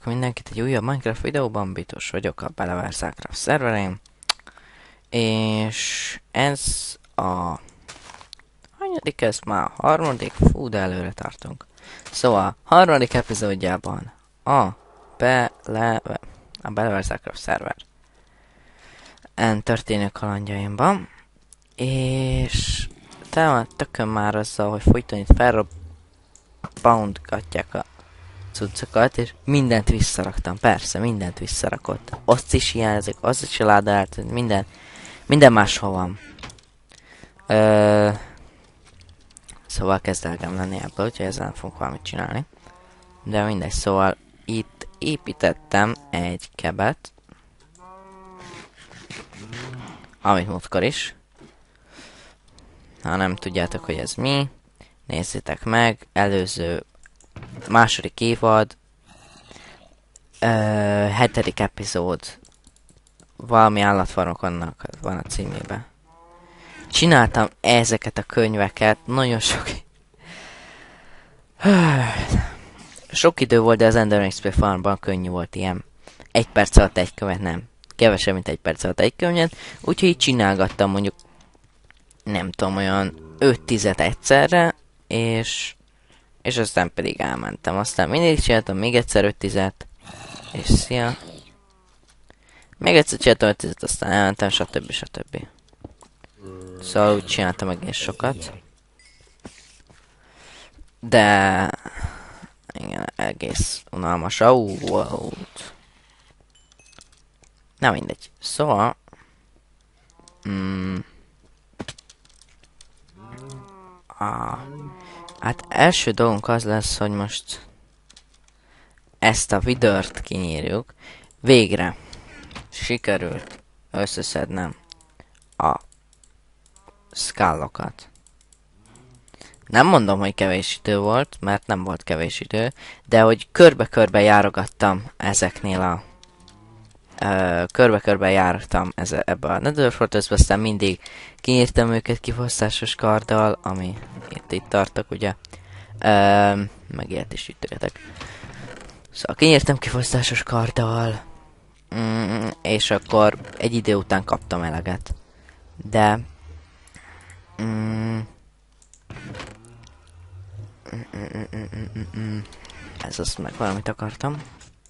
mindenkit egy újabb Minecraft videóban, Bitos vagyok a Beleversácraft szerverén. És ez a... hanyadik ez már? Harmadik? Fú, de előre tartunk. Szóval, harmadik epizódjában a Beleversácraft szerver történő kalandjaimban. És tökön már azzal, hogy folyton itt felrobbantgatják a cuccokat, és mindent visszaraktam, persze, mindent visszarakott. Azt is hiányzik, az is a láda eltűnt, minden máshol van. Szóval kezd elgem lenni ebből, úgyhogy ezzel nem fogok valamit csinálni. De mindegy, szóval itt építettem egy kebet, amit múltkor is. Ha nem tudjátok, hogy ez mi, nézzétek meg, előző második évad, 7. epizód, valami állatfarmok annak van a címében. Csináltam ezeket a könyveket, nagyon sok idő volt, de az Ender XP Farmban könnyű volt ilyen. 1 perc alatt egy könyvet, nem. Kevesebb, mint 1 perc alatt egy könyvet, úgyhogy így csinálgattam mondjuk, nem tudom, olyan 5-10 egyszerre, és aztán pedig elmentem. Aztán mindig csináltam még egyszer 5-10, és szia. Még egyszer csináltam 5-10, aztán elmentem, stb. Szóval úgy csináltam egész sokat. De... igen, egész unalmas volt. Na mindegy. Szóval... hát első dolgunk az lesz, hogy most ezt a vidört kinyírjuk. Végre sikerült összeszednem a skallokat. Nem mondom, hogy kevés idő volt, mert nem volt kevés idő, de hogy körbe-körbe járogattam ezeknél a... körbe-körbe jártam ebbe a Nether Fortressbe, aztán mindig kinyírtam őket kifosztásos karddal, ami itt tartok, ugye. Meg ilyet is ütőjetek. Szóval kinyírtam kifosztásos karddal, és akkor egy idő után kaptam eleget. De... ez azt meg valamit akartam.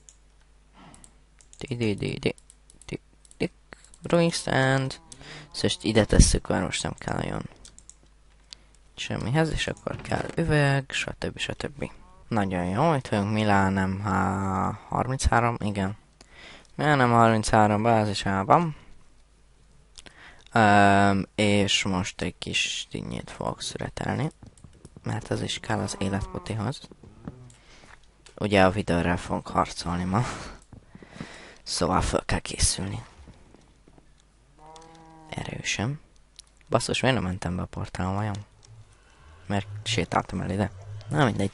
Brewing stand. Szóval ide tesszük, mert most nem kell nagyon semmihez, és akkor kell üveg, stb. Nagyon jó, itt vagyunk Milánem 33, igen. Milánem 33 bázisában. És most egy kis dinnyét fogok szüretelni, mert az is kell az életpotihoz. Ugye a videóra fogunk harcolni ma. Szóval fel kell készülni. Erősen. Basszus, miért nem mentem be a portálon vajon? Mert sétáltam el ide. Na mindegy.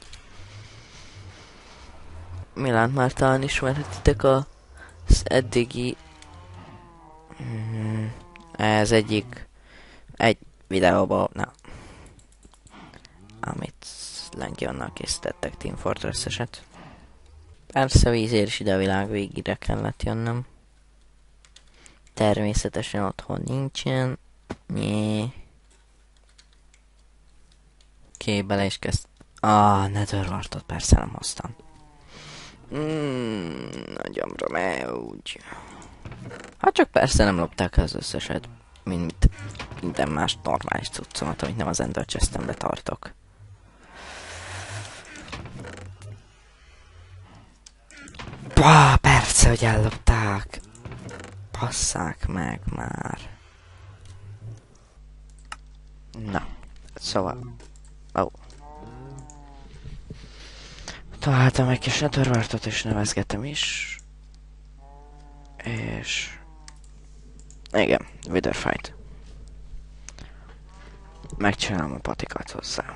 Milánt már talán ismerhetitek az eddigi... ez egy videóban, amit Lenkionnal készítettek Team Fortress-eset. Persze vízért is ide a világ végére kellett jönnöm. Természetesen otthon nincsen. Bele is kezd... Netherwartot persze nem hoztam. Nagyomra úgy. Hát csak persze nem lopták az összeset, mint minden más normális cuccomat, amit nem az Ender Chestembe tartok. Persze, hogy ellopták. Passzák meg már. Na, szóval... találtam egy kis Netherwartot és nevezgetem is. És... igen, Wither Fight. Megcsinálom a patikat hozzá.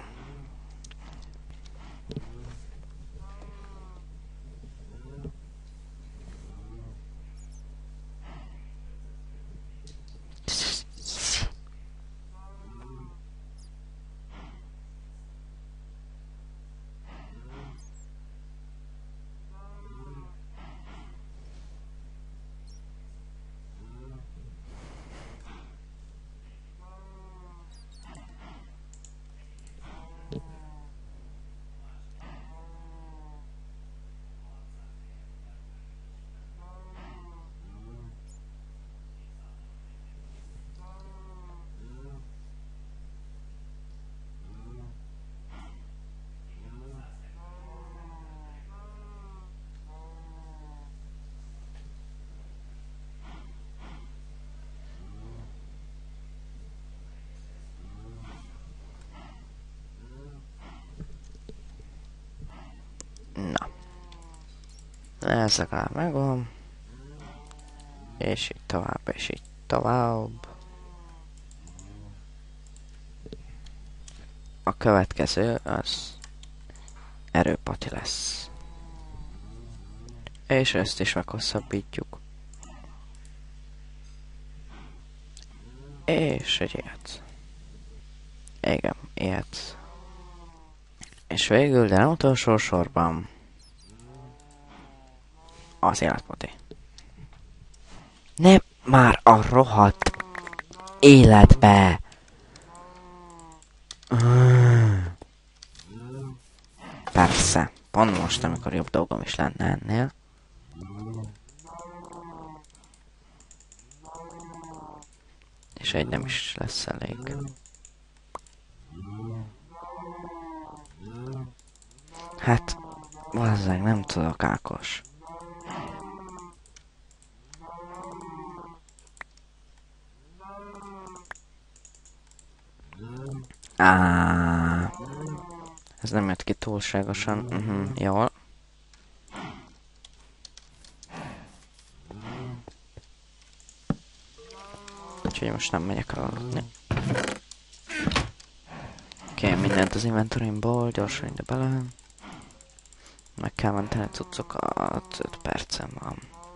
Ez legalább megvan. És így tovább, és így tovább. A következő az erőpati lesz. És ezt is meghosszabbítjuk. És egy ilyet. Igen, ilyet. És végül, de nem utolsó sorban az életpoti. Ne már a rohadt életbe! Persze, pont most, amikor jobb dolgom is lenne ennél. És egy nem is lesz elég. Hát, valószínűleg nem tudok, Ákos. Ez nem jött ki túlságosan. Jól. Úgyhogy most nem megyek aludni. Oké, mindent az inventorimból, gyorsan ide bele. Meg kell menteni cuccokat, 5 percem van.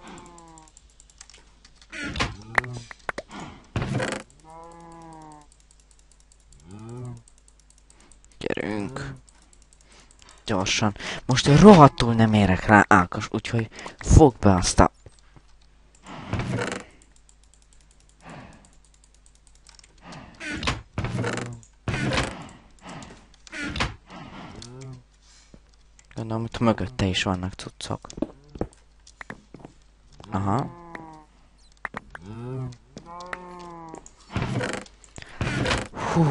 Gyerünk. Gyorsan. Most rohadtul nem érek rá, Ákos, úgyhogy fogd be azt a... Gondolom, hogy mögötte is vannak cuccok. Aha. Hú.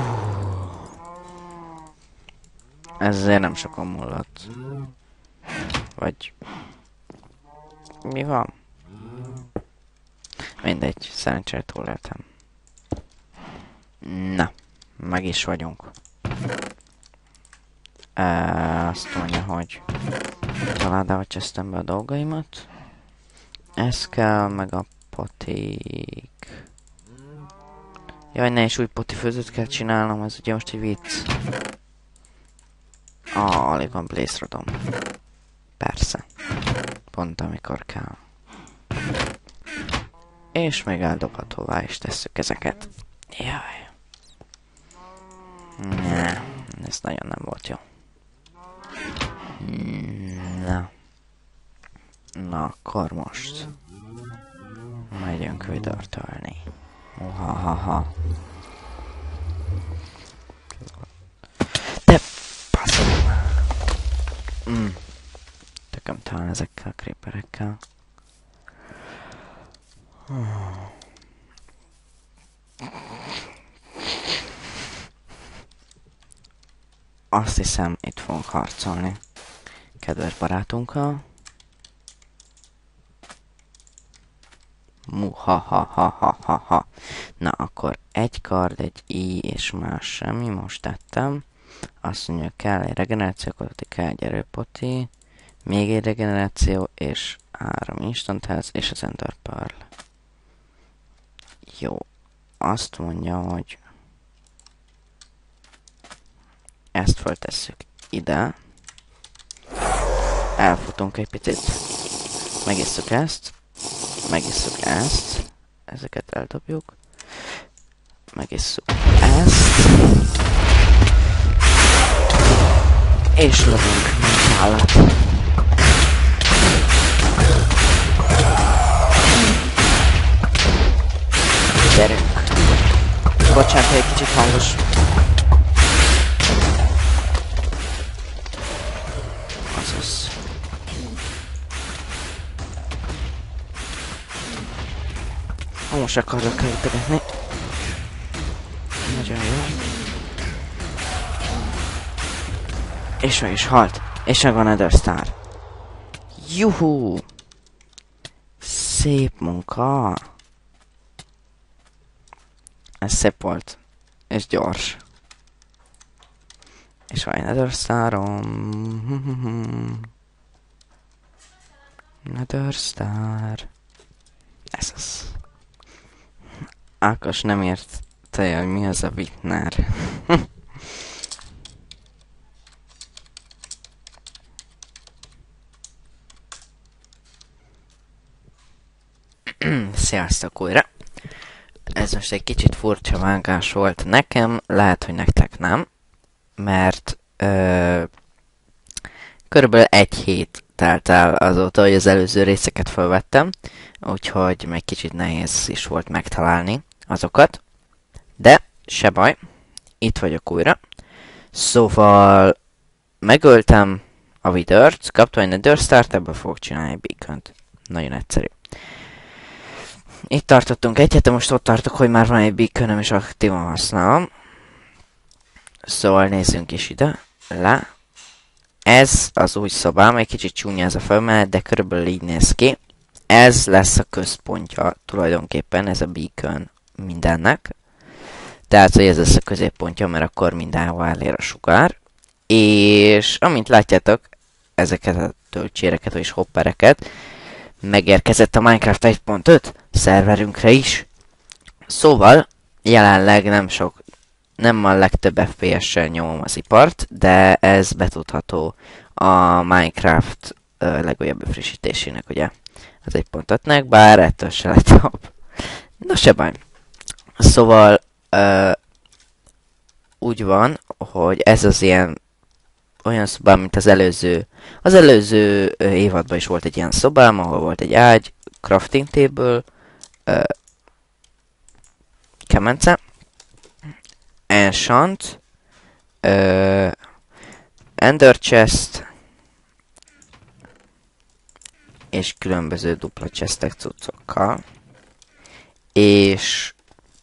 Ezzel nem sokan múlott. Vagy... Mi van? Mindegy, szerencsére túléltem. Na, meg is vagyunk. Azt mondja, hogy családdal csesztem be a dolgaimat. Ez kell, meg a potik. Jaj, ne is új potifőzőt kell csinálnom, ez ugye most egy vicc. Alig van Blaze Rodom. Persze. Pont amikor kell. És még eldobhatóvá is tesszük ezeket. Jaj. Ne, ez nagyon nem volt jó. Na. Na, akkor most. Megyünk vidörtölni. Muhahaha. De faszom. Tököm talán ezekkel a creeperekkel. Azt hiszem, itt fogunk harcolni. Kedves barátunkkal. Muhahahahaha. Na akkor egy kard, egy i és más semmi, most tettem. Azt mondja, kell egy regeneráció, kell egy erőpoti, még egy regeneráció, és 3 instant health, és az Ender Pearl. Jó. Azt mondja, hogy ezt föltesszük ide. Elfutunk egy picit. Megisszuk ezt. Megisszuk ezt. Ezeket eldobjuk. Megisszuk ezt. És lövünk, mint állat. Gyerünk. Bocsánat, egy kicsit hangos. Azaz. Most akarok elütegetni. Nagyon jó. És meg is halt. És meg van Nether Star. Juhú! Szép munka! Ez szép volt. És gyors. És van egy Nether Starom. Nether Star. Ez az. Ákos nem érte, hogy mi az a Witner. Sziasztok újra! Ez most egy kicsit furcsa vágás volt nekem, lehet, hogy nektek nem, mert körülbelül egy hét telt el azóta, hogy az előző részeket felvettem, úgyhogy meg kicsit nehéz is volt megtalálni azokat, de se baj, itt vagyok újra. Szóval megöltem a Withert, kaptam egy Nether Start, ebből fogok csinálni egy beacont. Nagyon egyszerű. Itt tartottunk egy hete, most ott tartok, hogy már van egy beaconöm és aktívan használom. Szóval nézzünk is ide, le. Ez az új szobám, egy kicsit csúnya ez a felmenet, de körülbelül így néz ki. Ez lesz a központja tulajdonképpen, ez a beacon mindennek. Tehát, hogy ez lesz a középpontja, mert akkor mindenhol elér a sugár. És amint látjátok, ezeket a töltséreket, vagyis hoppereket, megérkezett a Minecraft 1.5 szerverünkre is. Szóval jelenleg nem a legtöbb FPS-sel nyomom az ipart, de ez betudható a Minecraft legújabb frissítésének, ugye? Az 1.5-nek, bár ettől se lett jobb. No, se baj. Szóval úgy van, hogy ez az ilyen olyan szobám, mint az előző. Az előző évadban is volt egy ilyen szobám, ahol volt egy ágy, crafting table, kemence, enchant, ender chest, és különböző dupla chestek cuccokkal. És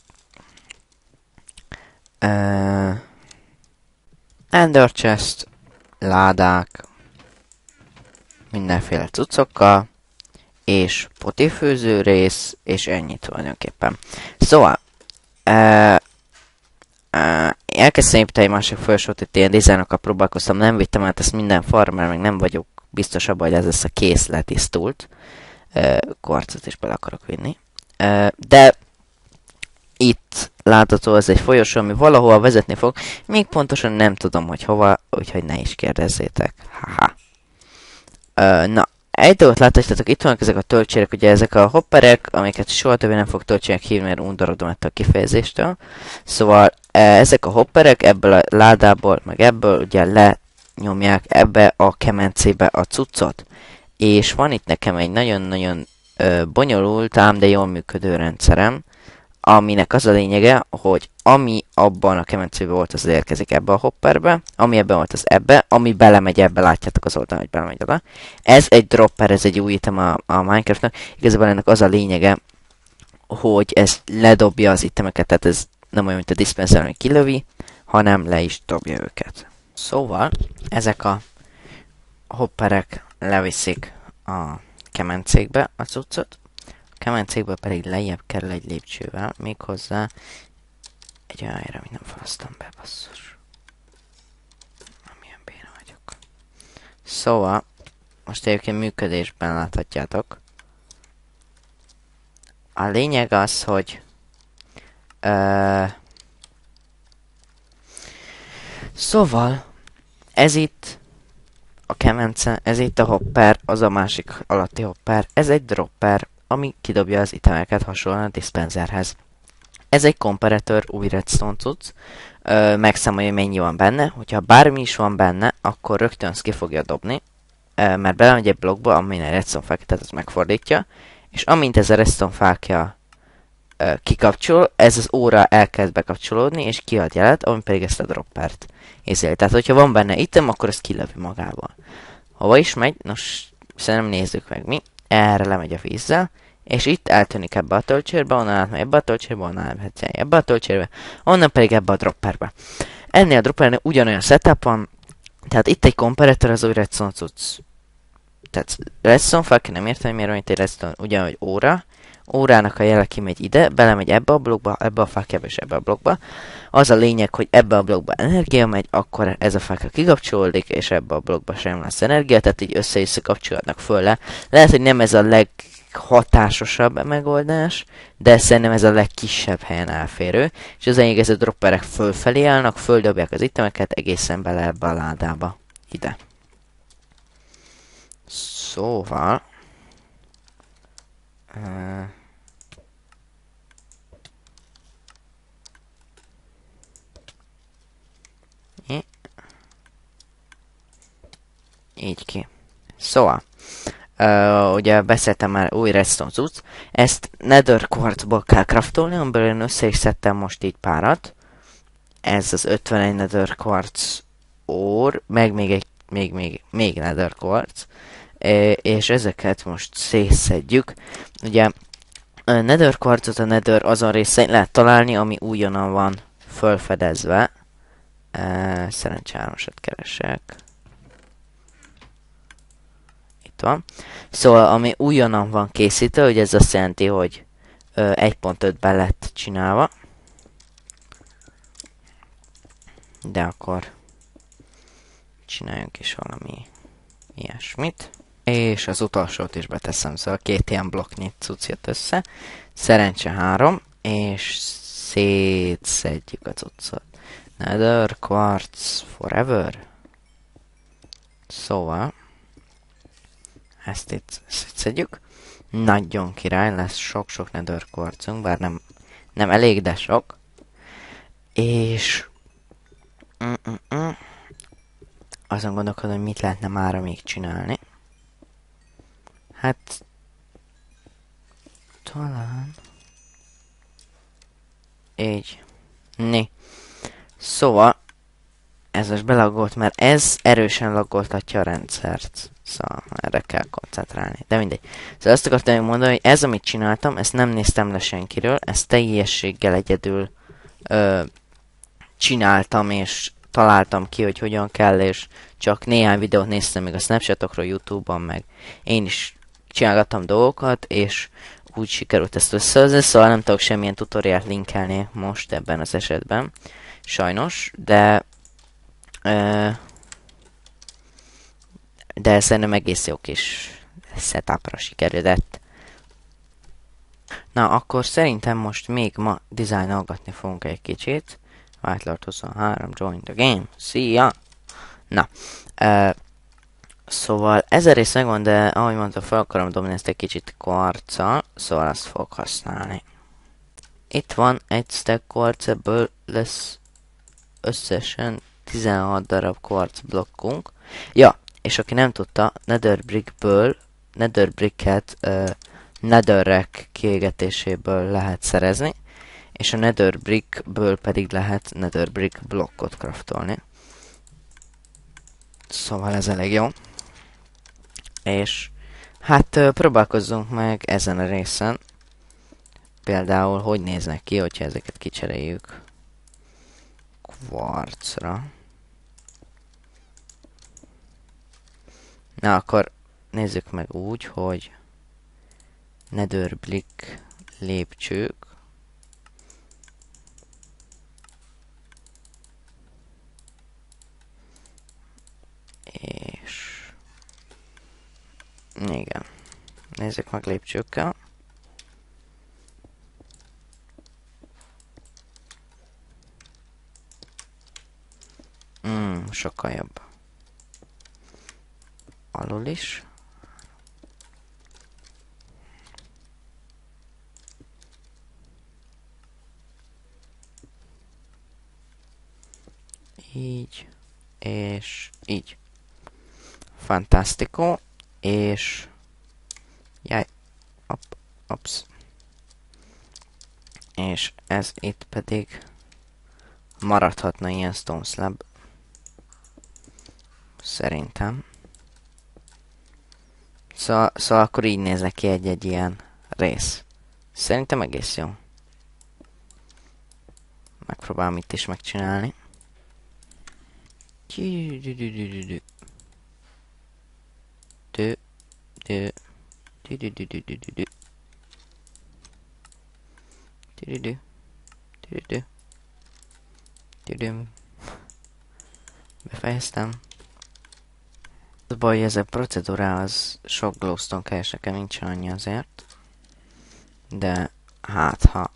ender chest, ládák, mindenféle cuccokkal, és potifőző rész, és ennyi tulajdonképpen. Szóval, elkezdtem építeni egy másik felsőt, itt ilyen dizájnokkal próbálkoztam, nem vittem át ezt minden farmer, meg nem vagyok biztos abban, hogy ez lesz a kész letisztult. Kvarcot is bele akarok vinni. De itt látható, ez egy folyosó, ami valahol vezetni fog, még pontosan nem tudom, hogy hova, úgyhogy ne is kérdezzétek. Haha. Na, egy dolgot láthatjátok, itt vannak ezek a töltsérek, ugye ezek a hopperek, amiket soha többé nem fog töltsének hívni, mert undorodom ettől a kifejezéstől. Szóval ezek a hopperek ebből a ládából, meg ebből ugye lenyomják ebbe a kemencébe a cuccot. És van itt nekem egy nagyon-nagyon bonyolult, ám de jól működő rendszerem, aminek az a lényege, hogy ami abban a kemencében volt, az érkezik ebbe a hopperbe, ami ebben volt, az ebbe, ami belemegy ebbe, látjátok az oldalon, hogy belemegy oda. Ez egy dropper, ez egy új item a Minecraftnak. Igazából ennek az a lényege, hogy ez ledobja az itemeket, tehát ez nem olyan, mint a dispenser, ami kilövi, hanem le is dobja őket. Szóval ezek a hopperek leviszik a kemencékbe a cuccot, kemencékből pedig lejjebb kerül egy lépcsővel, méghozzá egy olyan helyre, amit nem falasztam be, basszus. Amilyen béna vagyok. Szóval, most egyébként működésben láthatjátok. A lényeg az, hogy szóval, ez itt a kemence, ez itt a hopper, az a másik alatti hopper, ez egy dropper, ami kidobja az itemeket hasonlóan a dispenserhez. Ez egy comparator új redstone cucc, megszámolja, hogy mennyi van benne, hogyha bármi is van benne, akkor rögtön ezt ki fogja dobni, mert belemegy egy blokkba, amin egy redstone fákja, tehát az megfordítja, és amint ez a redstone fákja kikapcsol, ez az óra elkezd bekapcsolódni, és kiad jelet, ami pedig ezt a droppert észleli. Tehát, hogyha van benne item, akkor ezt kilövi magával. Hova is megy? Nos, szerintem nézzük meg mi. Erre lemegy a vízzel, és itt eltűnik ebbe a töltsérbe, onnan átmegy ebbe a töltsérbe, onnan átmegy ebbe a töltsérbe, onnan pedig ebbe a dropperbe. Ennél a droppernél ugyanolyan setup van, tehát itt egy comparator az új redstone cucc. Tehát redstone fák, nem értem, miért van itt egy redstone, ugyanúgy óra, órának a jele kimegy ide, belemegy ebbe a blokkba, ebbe a fákjába és ebbe a blokkba. Az a lényeg, hogy ebbe a blokkba energia megy, akkor ez a fákja kikapcsolódik, és ebbe a blokkba sem lesz energia, tehát így össze-vissza kapcsolódnak föl le. Lehet, hogy nem ez a leghatásosabb megoldás, de szerintem ez a legkisebb helyen elférő, és az lényeg, ez a dropperek fölfelé állnak, földobják az itemeket egészen bele ebbe a ládába. Ide. Szóval... így ki. Szóval, ugye beszéltem már új redstone cucc, ezt nether quartzból kell craftolni, amiből én össze is szedtem most így párat. Ez az 51 nether quartz ore, meg még nether quartz. És ezeket most szétszedjük. Ugye a nether quartzot a nether azon részén lehet találni, ami újonnan van fölfedezve. Szerencsé 3-asat keresek. Itt van. Szóval ami újonnan van készítve, ugye ez azt jelenti, hogy 1.5-ben lett csinálva. De akkor csináljunk is valami ilyesmit. És az utolsót is beteszem, szóval 2 ilyen blokknyi cucc jött össze. Szerencse 3, és szétszedjük a cuccot. Nether quartz forever. Szóval ezt itt szétszedjük. Nagyon király, lesz sok-sok nether quartzunk, bár nem elég, de sok. És azon gondolkodom, hogy mit lehetne mára még csinálni. Hát... talán... így. Szóval... ez most belaggolt, mert ez erősen laggoltatja a rendszert. Szóval erre kell koncentrálni. De mindegy. Szóval azt akartam mondani, hogy ez, amit csináltam, ezt nem néztem le senkiről. Ezt teljességgel egyedül csináltam, és találtam ki, hogy hogyan kell, és csak néhány videót néztem még a Snapchatokról, YouTube-on, meg én is csinálgattam dolgokat, és úgy sikerült ezt összehozni, szóval nem tudok semmilyen tutoriált linkelni most ebben az esetben. Sajnos, de szerintem egész jó kis setupra sikerült. Na, akkor szerintem most még ma dizájnolgatni fogunk egy kicsit. Whitelord 23, join the game. Szia! Na, szóval ez a rész megvan, de ahogy mondtam, fel akarom dobni ezt egy kicsit kvarccal, szóval azt fogok használni. Itt van egy stack kvarc, ebből lesz összesen 16 darab kvarc blokkunk. Ja, és aki nem tudta, nether bricket netherrack kiégetéséből lehet szerezni, és a nether brickből pedig lehet nether brick blokkot craftolni. Szóval ez elég jó. És hát próbálkozzunk meg ezen a részen. Például, hogy néznek ki, hogyha ezeket kicseréljük kvarcra. Na, akkor nézzük meg úgy, hogy nether brick lépcsők. És... igen. Nézzük meg lépcsőkkel. Sokkal jobb. Alul is. Így. És így. Fantastico. És... jaj. Ops. És ez itt pedig maradhatna ilyen stone slab. Szerintem. Szóval akkor így néz ki egy ilyen rész. Szerintem egész jó. Megpróbálom itt is megcsinálni. Tüdüdü. Tüdüdü. Tüdüm. Befejeztem. Az baj, hogy ez a procedúra az sok glowstone keres, nekem nincs annyi azért. De hát ha...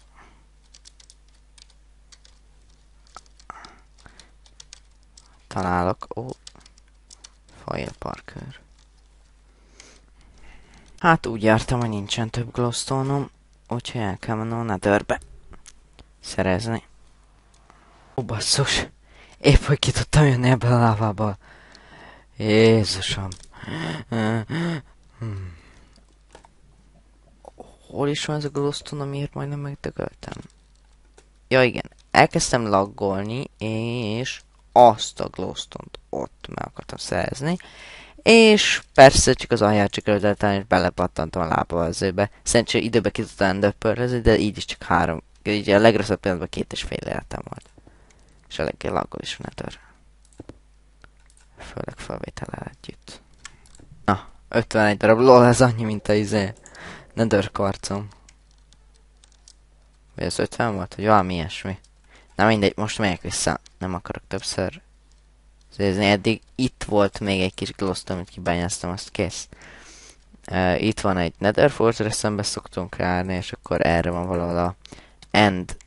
találok... Ó... Fail parkour. Hát úgy jártam, hogy nincsen több glowstone-om, úgyhogy el kell mennem a netherbe szerezni. Ó, basszus! Épp hogy ki tudtam jönni ebből a lávából. Jézusom! Hol is van ez a glowstone, amiért majdnem megdögöltem? Ja igen, elkezdtem laggolni, és azt a glowstone-t ott meg akartam szerezni. És persze csak az alját sikerült és belepattantam a lába az őbe. Szerintem időbe ki tudtam enderpearl-ezni, de így is csak 3. Így a legrosszabb pillanatban 2,5 életem volt. És eléggé laggol is van nether. Főleg felvétellel együtt. Na, 51 darab, lol, ez annyi, mint a nether kvarcom. Vagy az 50 volt, vagy valami ilyesmi. Na mindegy, most megyek vissza. Nem akarok többször nézni. Eddig itt volt még egy kis glowstone, amit kibányáztam, azt kész. Itt van egy nether fortress, szembe szoktunk járni, és akkor erre van valahol a end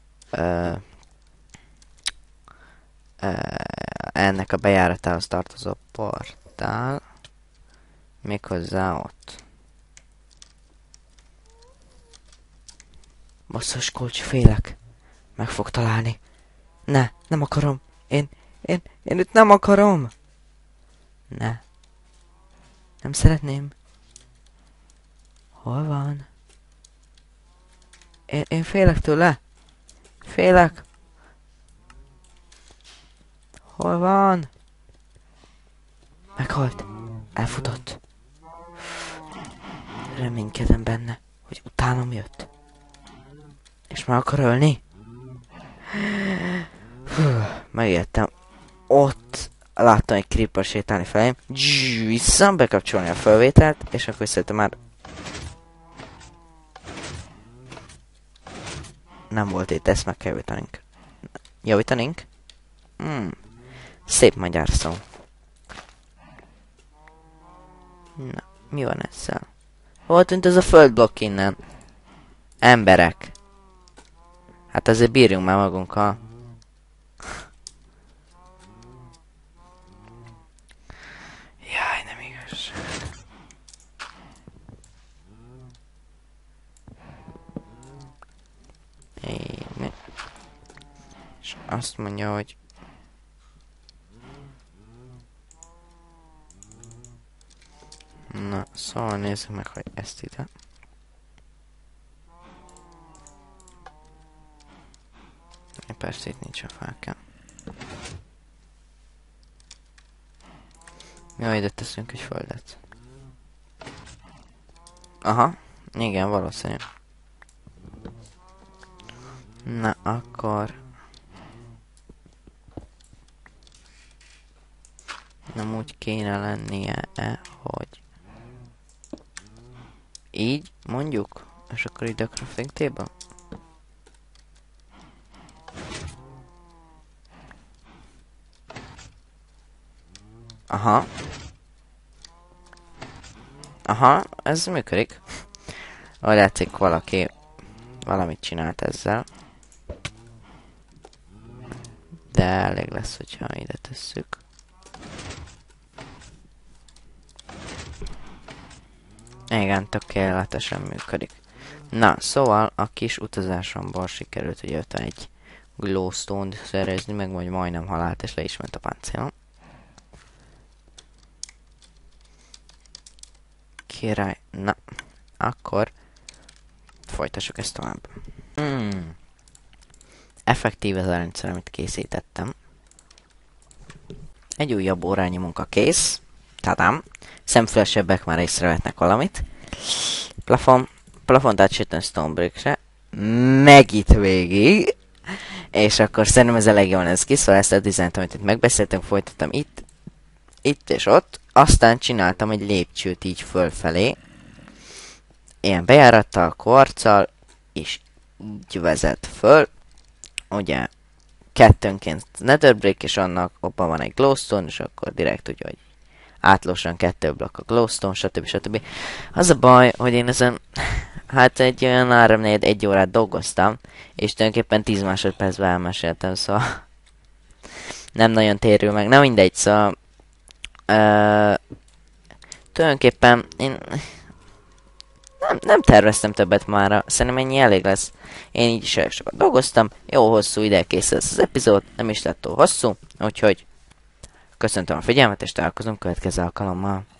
ennek a bejáratához tartozó portál. Méghozzá ott. Basszus, Kulcs, félek. Meg fog találni. Ne, nem akarom. Én itt nem akarom. Ne. Nem szeretném. Hol van? Én félek tőle. Félek. Hol van? Meghalt. Elfutott. Reménykedem benne, hogy utánam jött. És meg akar ölni? Megijedtem. Ott láttam egy creeper sétálni felém. Vissza, bekapcsolni a felvételt, és akkor szerintem már... Nem volt itt, ezt meg kell javítanunk. Javítanunk? Szép magyar szó. Na, mi van ezzel? Hol tűnt ez a földblokk innen? Emberek. Hát azért bírjunk már magunkkal. Jaj, nem igaz. És azt mondja, hogy... Na, szóval nézzük meg, hogy ezt ide. Persze itt nincs a fákja. Jaj, ide teszünk egy földet. Aha, igen, valószínű. Na, akkor... Nem úgy kéne lennie, hogy... Így, mondjuk? És akkor ide a crafting table? Aha. Aha, ez működik. Ahogy látszik, valaki valamit csinált ezzel. De elég lesz, hogyha ide tesszük. Igen, tökéletesen működik. Na, szóval a kis utazásomból sikerült ugye 51 glowstone-t szerezni, meg vagy majdnem halált, és le is ment a páncélom. Király. Na, akkor folytassuk ezt tovább. Effektív ez a rendszer, amit készítettem. Egy újabb órányi munka kész. Tadám. Szemfülesebbek már észrevetnek valamit. Plafont átsüttem Stonebrick-re. Meg itt végig. És akkor szerintem ez elég jól ez ki, szóval ezt a dizájnt, amit itt megbeszéltünk, folytattam itt és ott. Aztán csináltam egy lépcsőt így fölfelé. Ilyen bejárattal, kvarccal, és így vezet föl. Ugye kettőnként Netherbreak, és annak abban van egy glowstone, és akkor direkt ugye, hogy átlagosan 2 blokk a glowstone, stb. Az a baj, hogy én ezen hát egy olyan 3-4-1 órát dolgoztam, és tulajdonképpen 10 másodpercben elmeséltem, szóval nem nagyon térül meg, nem mindegy, szóval tulajdonképpen én nem terveztem többet mára, szerintem ennyi elég lesz. Én így is elég sokat dolgoztam, jó hosszú ide kész lesz az epizód, nem is lett túl hosszú, úgyhogy köszöntöm a figyelmet, és találkozunk következő alkalommal.